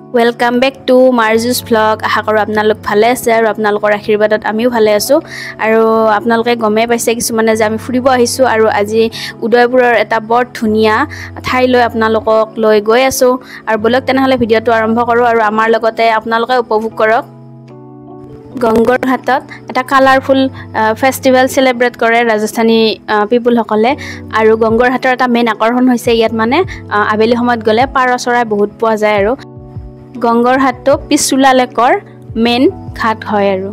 Welcome back to মাৰ্জুছ vlog. আশা কৰোঁ আপোনালোক ভালে আছে আৰু আপোনালোকৰ আশীৰ্বাদত আমিও ভালে আছোঁ। আৰু আপোনালোকে গমেই পাইছে কিছুমানে যে আমি ফুৰিব আহিছোঁ আৰু আজি উদয়পুৰৰ এটা বৰ ধুনীয়া ঠাইলৈ আপোনালোকক লৈ গৈ আছোঁ। আৰু বলক তেনেহ'লে ভিডিঅ'টো আৰম্ভ কৰোঁ আৰু আমাৰ লগতে আপোনালোকে উপভোগ কৰক। গংগৰ ঘাটত এটা কালাৰফুল ফেষ্টিভেল চেলিব্ৰেট কৰে ৰাজস্থানী পিপুলসকলে। আৰু গংগৰ ঘাটৰ এটা মেইন আকৰ্ষণ হৈছে ইয়াত মানে আবেলি সময়ত গ'লে পাৰ চৰাই বহুত পোৱা যায়। আৰু গংগৰ ঘাটটো পিছুলা লেকৰ মেইন ঘাট হয়। আৰু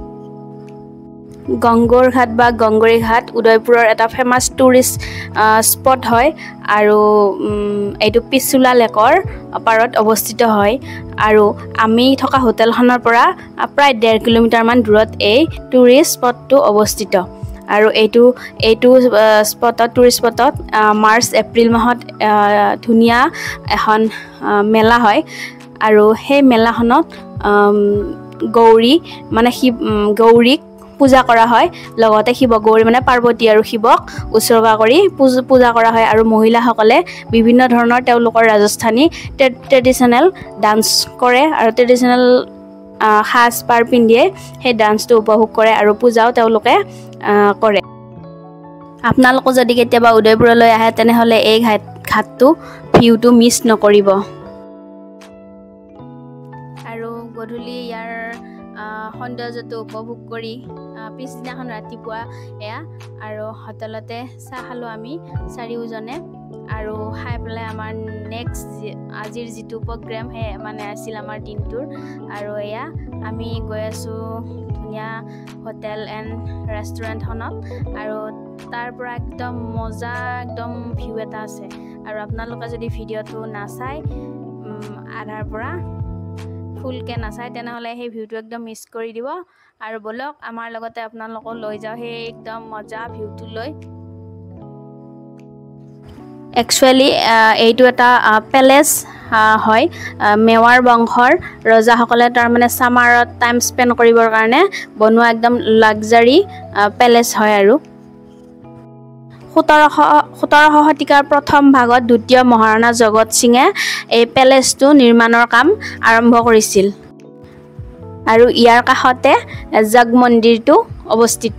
গংগৰ ঘাট বা গংগৰী ঘাট উদয়পুৰৰ এটা ফেমাছ টুৰিষ্ট স্পট হয়। আৰু এইটো পিছুলা লেকৰ পাৰত অৱস্থিত হয়। আৰু আমি থকা হোটেলখনৰ পৰা প্ৰায় 1.5 কিলোমিটাৰমান দূৰত এই টুৰিষ্ট স্পটটো অৱস্থিত। আৰু এইটো স্পটত টুৰিষ্ট স্পটত মাৰ্চ এপ্ৰিল মাহত ধুনীয়া এখন মেলা হয়। আৰু সেই মেলাখনত গৌৰীক পূজা কৰা হয়। লগতে গৌৰী মানে পাৰ্বতী আৰু শিৱক উৎসৰ্গা কৰি পূজা কৰা হয়। আৰু মহিলাসকলে বিভিন্ন ধৰণৰ তেওঁলোকৰ ৰাজস্থানী ট্ৰেডিশ্যনেল ডান্স কৰে আৰু ট্ৰেডিশ্যনেল সাজ পাৰ পিন্ধিয়ে সেই ডান্সটো উপভোগ কৰে আৰু পূজাও তেওঁলোকে কৰে। আপোনালোকো যদি কেতিয়াবা উদয়পুৰলৈ আহে তেনেহ'লে এই ঘাটটো ভিউটো মিছ নকৰিব। আৰু গধূলি ইয়াৰ সৌন্দৰ্যটো উপভোগ কৰি পিছদিনাখন ৰাতিপুৱা আৰু হোটেলতে চাহ খালোঁ আমি চাৰিওজনে। আৰু খাই পেলাই আমাৰ আজিৰ যিটো প্ৰগ্ৰেম মানে আছিল আমাৰ দিনটোৰ। আৰু আমি গৈ আছোঁ ধুনীয়া হোটেল এণ্ড ৰেষ্টুৰেণ্টখনত। আৰু তাৰ পৰা একদম মজা ভিউ এটা আছে। আৰু আপোনালোকে যদি ভিডিঅ'টো নাচায় আধাৰ পৰা ফুলকৈ নাচায় তেনেহ'লে সেই ভিউটো একদম মিছ কৰি দিব। আৰু বলক আমাৰ লগতে আপোনালোকক লৈ যাওঁ সেই একদম মজা ভিউটো লৈ। একচুৱেলি এইটো এটা পেলেচ হয়। মেৱাৰ বংশৰ ৰজাসকলে তাৰমানে ছামাৰত টাইম স্পেণ্ড কৰিবৰ কাৰণে বনোৱা একদম লাক্সাৰী পেলেচ হয়। আৰু 1700 শতিকাৰ প্ৰথম ভাগত দ্বিতীয় মহাৰাণা জগত সিঙে এই পেলেচটো নিৰ্মাণৰ কাম আৰম্ভ কৰিছিল। আৰু ইয়াৰ কাষতে জগ মন্দিৰটো অৱস্থিত।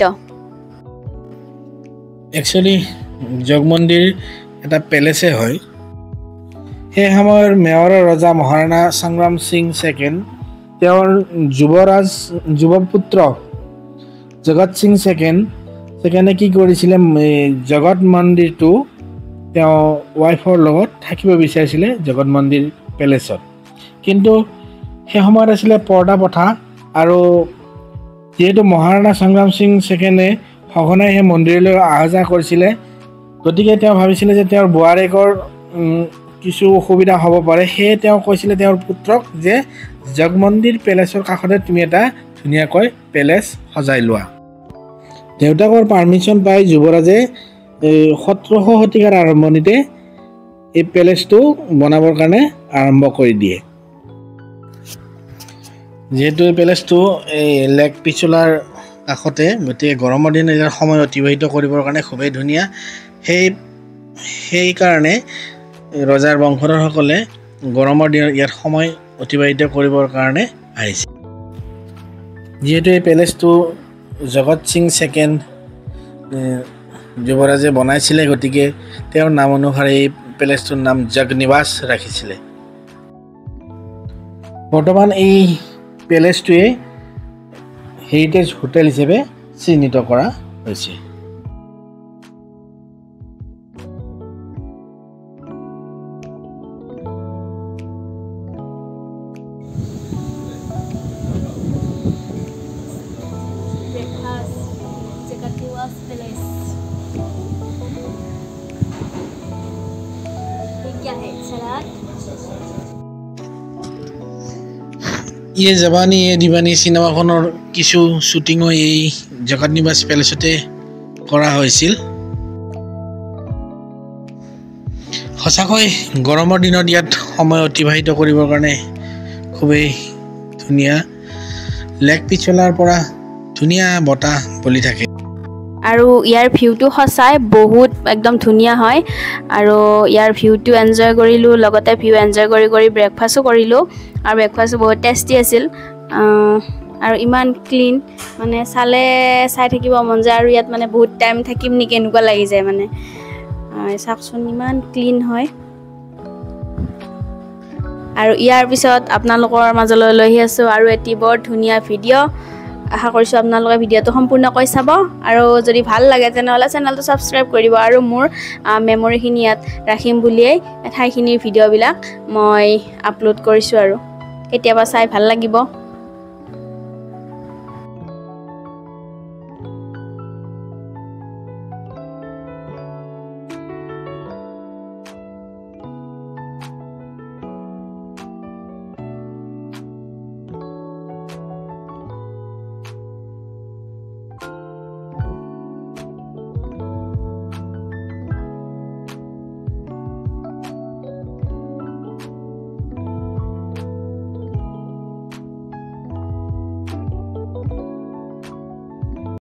একচুৱেলি জগ মন্দিৰ এটা পেলেচে হয়। সেই সময়ৰ মেৱাৰৰ ৰজা মহাৰাণা সংগ্ৰাম সিং II তেওঁৰ যুৱপুত্ৰ জগত সিং II কি কৰিছিলে, জগত মন্দিৰটো তেওঁ ৱাইফৰ লগত থাকিব বিচাৰিছিলে জগত মন্দিৰ পেলেচত। কিন্তু সেই সময়ত আছিলে পৰ্দা প্ৰথা। আৰু যিহেতু মহাৰাণা সংগ্ৰাম সিং II সঘনাই সেই মন্দিৰলৈ অহা যোৱা কৰিছিলে, গতিকে তেওঁ ভাবিছিলে যে তেওঁৰ বোৱাৰীকৰ কিছু অসুবিধা হ'ব পাৰে। সেয়ে তেওঁ কৈছিলে তেওঁৰ পুত্ৰক যে জগমন্দিৰ পেলেচৰ কাষতে তুমি এটা ধুনীয়াকৈ পেলেচ সজাই লোৱা। দেউতাকৰ পাৰ্মিশ্যন পাই যুৱৰাজে 1700 শতিকাৰ আৰম্ভণিতে এই পেলেচটো বনাবৰ কাৰণে আৰম্ভ কৰি দিয়ে। যিহেতু এই পেলেচটো এই লেক পিছলাৰ কাষতে, গতিকে গৰমৰ দিনত ইয়াৰ সময় অতিবাহিত কৰিবৰ কাৰণে খুবেই ধুনীয়া। সেইকাৰণে ৰজাৰ বংশধৰসকলে গৰমৰ দিনত ইয়াত সময় অতিবাহিত কৰিবৰ কাৰণে আহিছে। যিহেতু এই পেলেচটো জগত সিং II যুৱৰাজে বনাইছিলে, গতিকে তেওঁৰ নাম অনুসাৰে এই পেলেচটোৰ নাম জাগনিৱাস ৰাখিছিলে। বৰ্তমান এই পেলেচটোৱে হেৰিটেজ হোটেল হিচাপে চিহ্নিত কৰা হৈছে। ये जवानी ये दीवानी চিনেমাখনৰ কিছু শ্বুটিঙো এই জগত নিৱাস পেলেচতে কৰা হৈছিল। সঁচাকৈ গৰমৰ দিনত ইয়াত সময় অতিবাহিত কৰিবৰ কাৰণে খুবেই ধুনীয়া। লেক পিছলাৰ পৰা ধুনীয়া বতাহ বলি থাকে। আৰু ইয়াৰ ভিউটো সঁচাই বহুত একদম ধুনীয়া হয় আৰু ইয়াৰ ভিউটো এনজয় কৰিলোঁ লগতে ভিউ এনজয় কৰি ব্ৰেকফাষ্টো কৰিলোঁ আৰু ব্ৰেকফাষ্টো বহুত টেষ্টি আছিল আৰু ইমান ক্লিন মানে চাই থাকিব মন যায় আৰু ইয়াত মানে বহুত টাইম থাকিম নেকি এনেকুৱা লাগি যায় মানে চাওকচোন ইমান ক্লিন হয় আৰু ইয়াৰ পিছত আপোনালোকৰ মাজলৈ লৈ আহি আছোঁ আৰু এটি বৰ ধুনীয়া ভিডিঅ' আশা কৰিছোঁ আপোনালোকে ভিডিঅ'টো সম্পূৰ্ণকৈ চাব আৰু যদি ভাল লাগে তেনেহ'লে চেনেলটো ছাবস্ক্ৰাইব কৰিব আৰু মোৰ মেমৰিখিনি ইয়াত ৰাখিম বুলিয়েই ঠাইখিনিৰ ভিডিঅ'বিলাক মই আপলোড কৰিছোঁ আৰু কেতিয়াবা চাই ভাল লাগিব